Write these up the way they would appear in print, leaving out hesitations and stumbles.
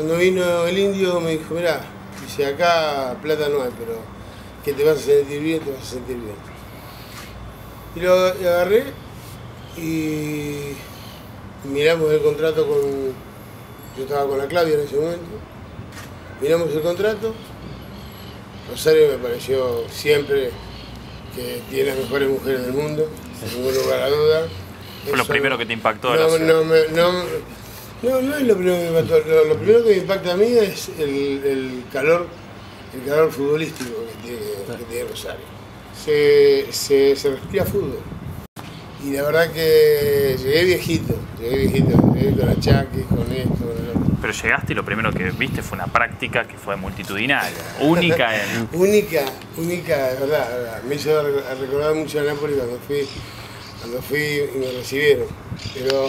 Cuando vino el indio me dijo, mirá, dice, acá plata no hay, pero que te vas a sentir bien, te vas a sentir bien. Y lo agarré y miramos el contrato con... Yo estaba con la Claudia en ese momento. Miramos el contrato. Rosario me pareció siempre que tiene las mejores mujeres del mundo, sin ningún lugar a duda. Fue lo primero que te impactó. No es lo primero que me impactó. Lo primero que me impacta a mí es el calor futbolístico que tiene Rosario. Se respira fútbol. Y la verdad que llegué viejito, con achaques, con esto, con el otro. Pero llegaste y lo primero que viste fue una práctica que fue multitudinaria, única en... única, de verdad. Me hizo recordar mucho a Nápoles cuando fui y me recibieron. Pero,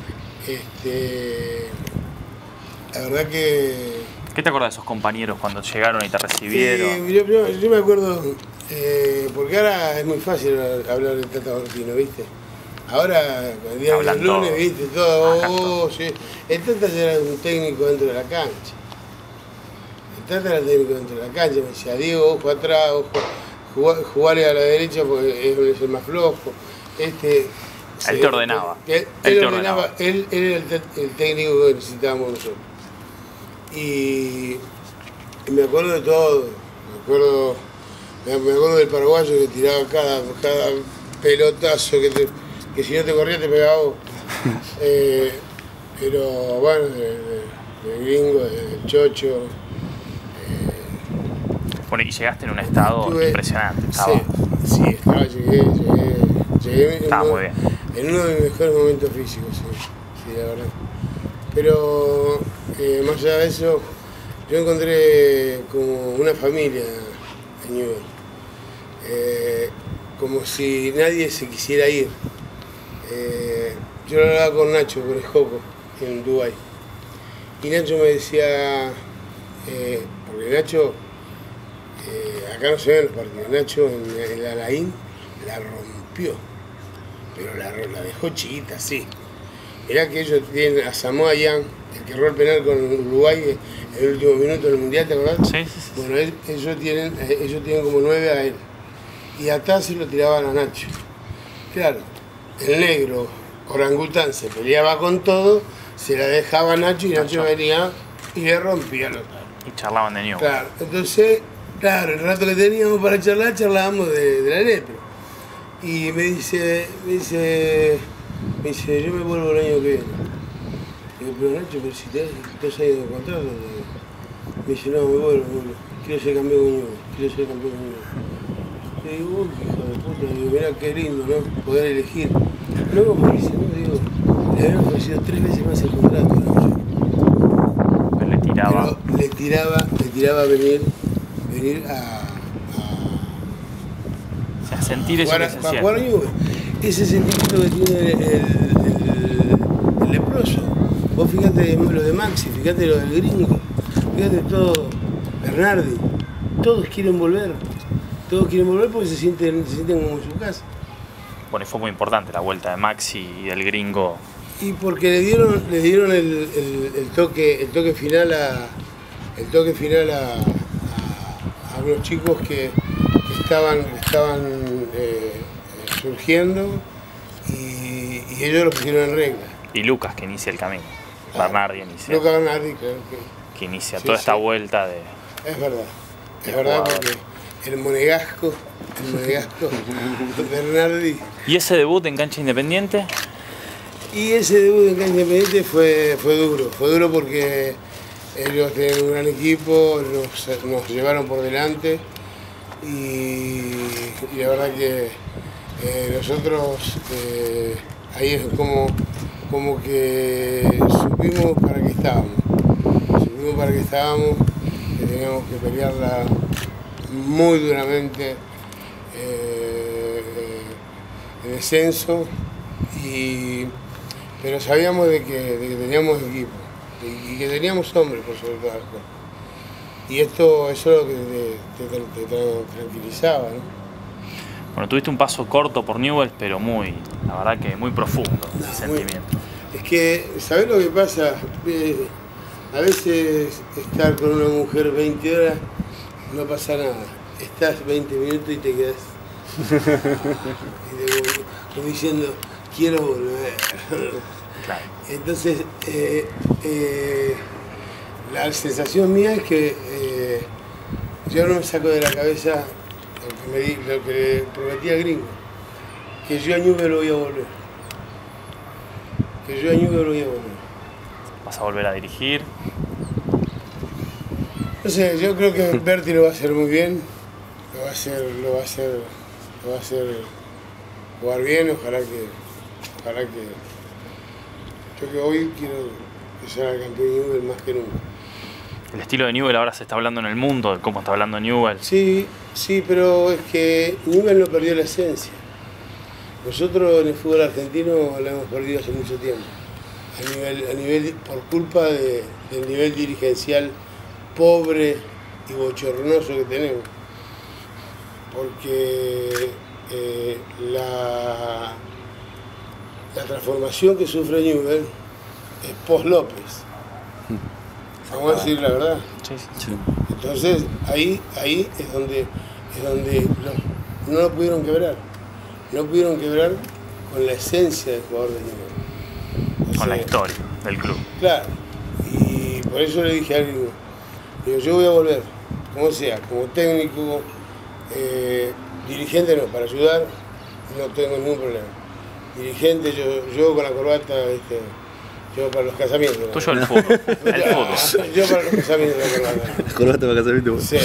la verdad que... ¿Qué te acuerdas de esos compañeros cuando llegaron y te recibieron? Yo me acuerdo, porque ahora es muy fácil hablar del Tata Martino, ¿viste? Ahora, el día del lunes, ¿viste? Todo, sí. El Tata ya era un técnico dentro de la cancha. El Tata era técnico dentro de la cancha, me decía, Diego, ojo atrás, jugarle a la derecha porque es el más flojo. Él te ordenaba. Él era el técnico que necesitábamos nosotros. Y me acuerdo de todo, me acuerdo del paraguayo que tiraba cada pelotazo que si no te corría te pegaba vos. Pero bueno, del gringo, del chocho. Bueno, y llegaste en un estado impresionante. Llegué estaba muy bien. En uno de mis mejores momentos físicos, sí, la verdad. Pero más allá de eso, yo encontré como una familia en Newell's. Como si nadie se quisiera ir. Yo lo hablaba con Nacho, con el Joco, en Dubái. Y Nacho me decía, porque Nacho, acá no se ven los partidos, Nacho en la Alain la rompió, pero la dejó chiquita, sí. Mirá que ellos tienen a Samoa Young, el que erró el penal con Uruguay en el último minuto del Mundial, ¿te acordás? Sí. Bueno, ellos tienen como 9 a él. Y atrás se lo tiraban a Nacho. Claro, el negro orangután se peleaba con todo, se la dejaba a Nacho y Nacho venía y le rompía los... Y charlaban de Newell's. Claro, entonces, el rato que teníamos para charlar, charlábamos de la letra. Y me dice, yo me vuelvo el año que viene. Digo, pero Nacho, pero si te has ido de contrato. Me dice, no, me vuelvo. Quiero ser campeón con Newell's. Le digo, hijo de puta, digo, mirá qué lindo, ¿no? Poder elegir. Luego me dice, no, digo, le habían ofrecido 3 veces más el contrato, ¿no? Pero le tiraba venir a sentir eso que se para jugar Newell's. Ese sentimiento que tiene el leproso. Vos fíjate lo de Maxi, fíjate lo del gringo, fíjate todo, Bernardi, todos quieren volver porque se sienten como en su casa. Bueno, y fue muy importante la vuelta de Maxi y del gringo. Y porque le dieron el toque final a unos chicos que estaban surgiendo y ellos lo pusieron en regla. Y Lucas, que inicia el camino. Bernardi inicia. Lucas Bernardi, que inicia toda esta vuelta de... Es verdad, porque el monegasco Bernardi. ¿Y ese debut en cancha independiente? Y ese debut en cancha independiente fue duro porque ellos tienen un gran equipo, nos llevaron por delante y la verdad que nosotros ahí es como que supimos para qué estábamos, que teníamos que pelearla muy duramente en descenso, pero sabíamos de que teníamos equipo y que teníamos hombres por sobre todas las cosas. Y eso es lo que te tranquilizaba, ¿no? Bueno, tuviste un paso corto por Newell's, pero la verdad que muy profundo el sentimiento. Es que, ¿sabés lo que pasa? A veces estar con una mujer 20 horas no pasa nada. Estás 20 minutos y te quedas como diciendo, quiero volver. Claro. Entonces, la sensación mía es que yo no me saco de la cabeza lo que le prometí al gringo, que yo a Newell's voy a volver. Que yo a Newell's voy a volver. ¿Vas a volver a dirigir? No sé, yo creo que Berti lo va a hacer muy bien, lo va a hacer jugar bien, ojalá que yo que hoy quiero que sea el campeón de Newell's más que nunca. El estilo de Newell's ahora se está hablando en el mundo, de cómo está hablando Newell's. Sí, pero es que Newell's no perdió la esencia. Nosotros en el fútbol argentino la hemos perdido hace mucho tiempo, a nivel por culpa del nivel dirigencial pobre y bochornoso que tenemos, porque la transformación que sufre Newell's es post-López, vamos a decir la verdad. Sí. Entonces ahí es donde no lo pudieron quebrar, con la esencia del jugador de Newell's. Con la historia del club. Claro, y por eso le dije a alguien, digo, yo voy a volver, como sea, como técnico, dirigente no, para ayudar no tengo ningún problema. Dirigente, yo con la corbata, ¿viste? Yo para los casamientos. ¿No? Tuyo el fútbol. El fútbol. Yo para los casamientos la corbata. La corbata para casamiento. Sí,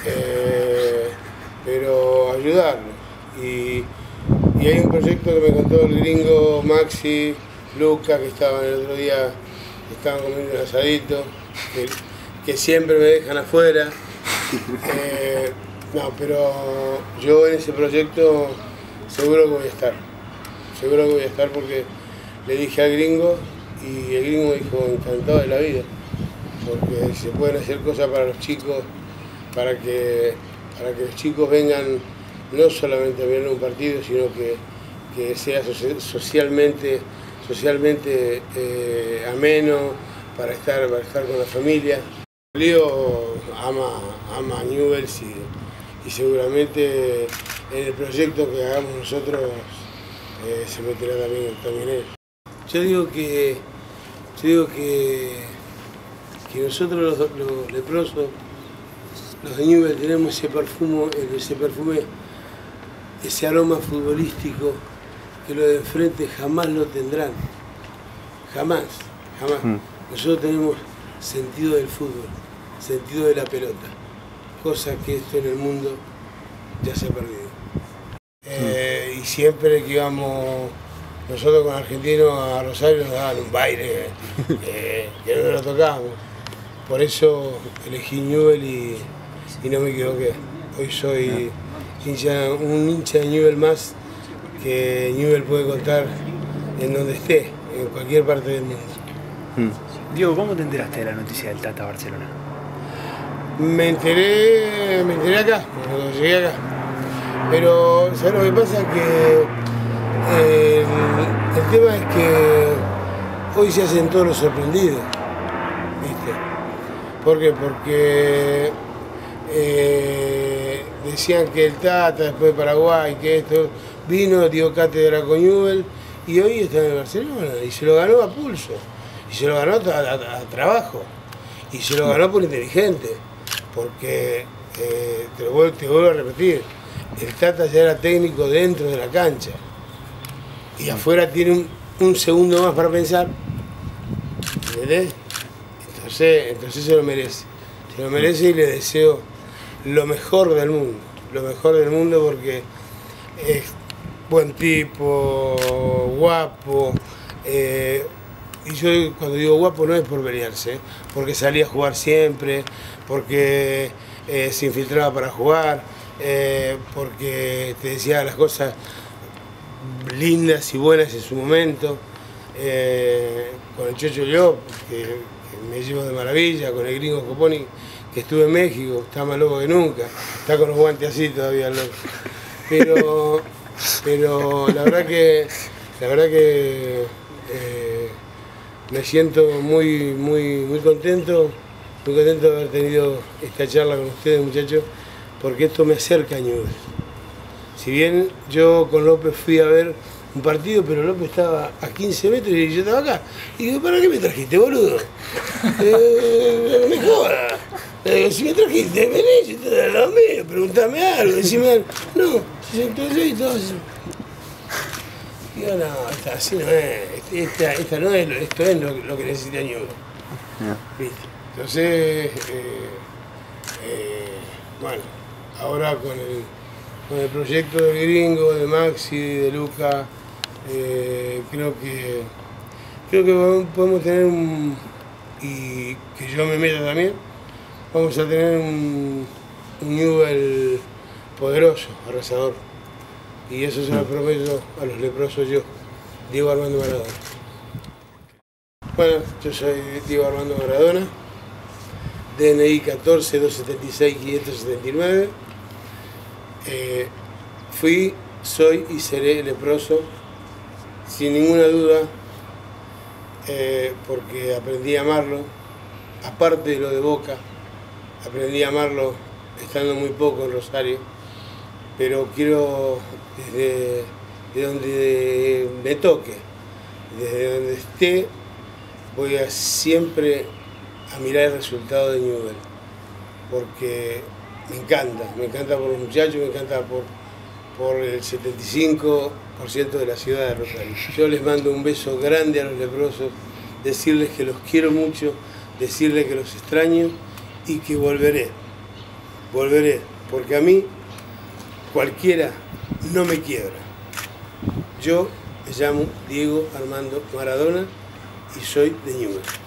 pero ayudarlos. Y hay un proyecto que me contó el gringo Maxi, Luca, que estaban el otro día, estaban comiendo un asadito, que siempre me dejan afuera. No, pero yo en ese proyecto seguro que voy a estar porque le dije al gringo y el gringo me dijo encantado de la vida, porque se pueden hacer cosas para los chicos, para que los chicos vengan no solamente a ver un partido, sino que sea socialmente ameno, para estar con la familia. Leo ama a Newell's y seguramente en el proyecto que hagamos nosotros se meterá también él. Yo digo que nosotros los leprosos, los de Newell's, tenemos ese perfume, ese aroma futbolístico que los de enfrente jamás lo tendrán. Jamás. Nosotros tenemos sentido del fútbol, sentido de la pelota, cosa que esto en el mundo ya se ha perdido. Y siempre que íbamos nosotros con argentinos a Rosario nos daban un baile que no lo tocábamos. Por eso elegí Newell's y no me equivoqué. Hoy soy un hincha de Newell's más que Newell's puede contar en donde esté, en cualquier parte del mundo. Diego, ¿cómo te enteraste de la noticia del Tata Barcelona? Me enteré acá, cuando llegué acá. Pero, ¿sabes lo que pasa? Que el tema es que hoy se hacen todos los sorprendidos, ¿viste? ¿Por qué? Porque decían que el Tata, después de Paraguay, que esto, vino, dio cátedra con Newell's y hoy está en el Barcelona y se lo ganó a pulso, y se lo ganó a trabajo, y se lo ganó por inteligente, porque te vuelvo a repetir, el Tata ya era técnico dentro de la cancha y afuera tiene un segundo más para pensar, ¿entendés? Entonces se lo merece y le deseo lo mejor del mundo porque es buen tipo, guapo, y yo cuando digo guapo no es por pelearse, porque salía a jugar siempre, porque se infiltraba para jugar, porque te decía las cosas lindas y buenas en su momento, con el Chocho yo, que me llevo de maravilla, con el gringo Coponi, que estuve en México, está más loco que nunca, está con los guantes así todavía loco. Pero la verdad que Me siento muy contento de haber tenido esta charla con ustedes, muchachos, porque esto me acerca a Newell's. Si bien yo con López fui a ver un partido, pero López estaba a 15 metros y yo estaba acá. Y digo, ¿para qué me trajiste, boludo? No me jodas. Si me trajiste, vení, yo te lo mío, preguntame algo, decime algo. No, se sentó yo y todo eso. Digo, no, así no es, esta no es, esto es lo que necesita Newell's. ¿Viste? Entonces, bueno, ahora con el proyecto del Gringo, de Maxi, de Luca, creo que podemos tener y que yo me meta también, vamos a tener un Newell's poderoso, arrasador. Y eso se lo prometo a los leprosos yo, Diego Armando Maradona. Bueno, yo soy Diego Armando Maradona, DNI 14 276 579. Fui, soy y seré leproso, sin ninguna duda, porque aprendí a amarlo, aparte de lo de Boca, aprendí a amarlo estando muy poco en Rosario, pero quiero desde donde me toque, desde donde esté, voy a siempre a mirar el resultado de Newell's, porque me encanta por los muchachos, me encanta por el 75% de la ciudad de Rosario. Yo les mando un beso grande a los leprosos, decirles que los quiero mucho, decirles que los extraño y que volveré, porque a mí cualquiera no me quiebra. Yo me llamo Diego Armando Maradona y soy de Newell's.